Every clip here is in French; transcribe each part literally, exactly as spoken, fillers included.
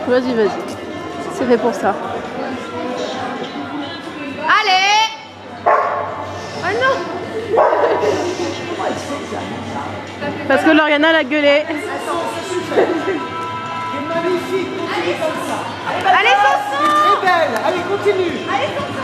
Vas-y, vas-y. C'est fait pour ça. Allez! Oh non! Parce que Lauriana l'a gueulé. Magnifique, allez comme ça. Allez, Sanson! Très belle, allez, continue. Allez, Sanson!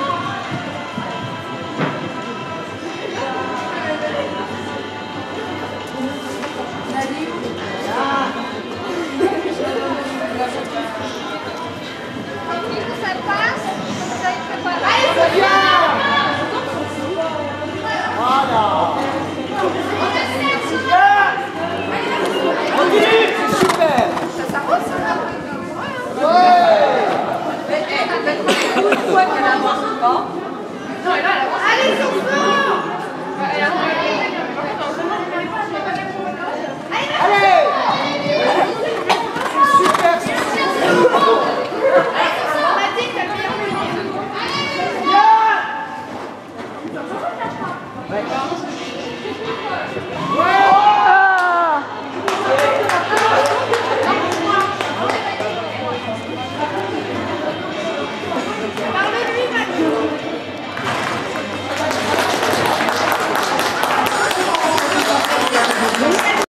Ça passe, ça y prépare. Allez, Sophia! Voilà. Continue, c'est super. Ça s'arrose, ça? Ouais. Mais elle a peut-être une fois qu'elle avance pas.